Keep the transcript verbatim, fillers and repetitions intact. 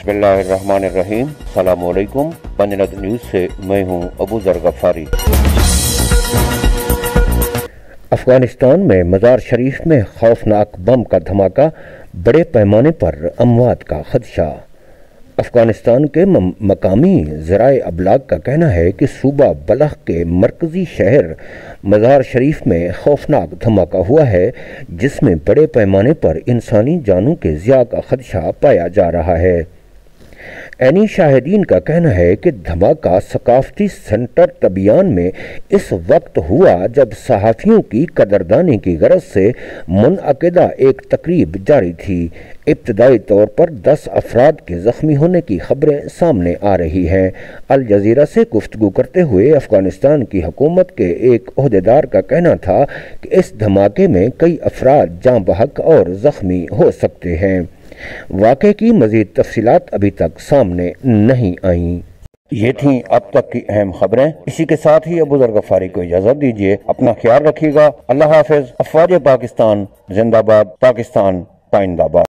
बिस्मिल्लाह अर्रहमान अर्रहीम। अस्सलामु अलैकुम। पंजनद न्यूज़ से मैं हूं अबू ज़र गफ़ारी। अफगानिस्तान में मज़ार शरीफ में खौफनाक बम का धमाका, बड़े पैमाने पर अमवात का खदशा। अफगानिस्तान के मकामी ज़राए अबलाग का कहना है कि सूबा बलख के मरकज़ी शहर मज़ार शरीफ में खौफनाक धमाका हुआ है, जिसमें बड़े पैमाने पर इंसानी जानों के ज़िया का खदशा पाया जा रहा है। ऐनी शाहिदीन का कहना है कि धमाका सकाफती सेंटर तबियान में इस वक्त हुआ जब सहाफ़ियों की कदरदानी की गरज से मुनअक़िदा एक तकरीब जारी थी। इब्तदाई तौर पर दस अफराद के ज़ख्मी होने की खबरें सामने आ रही हैं। अल जज़ीरा से गुफ्तगू करते हुए अफ़गानिस्तान की हुकूमत के एक ओहदेदार का कहना था कि इस धमाके में कई अफराद जाँ बहक और ज़ख्मी हो सकते हैं। वाक़े की मज़ीद तफसीलात अभी तक सामने नहीं आईं। ये थी अब तक की अहम खबरें। इसी के साथ ही अबू ज़र गफ़ारी को इजाज़त दीजिए। अपना ख्याल रखिएगा। अल्लाह हाफ़िज़। अफ़वाज पाकिस्तान जिंदाबाद। पाकिस्तान पाइंदाबाद।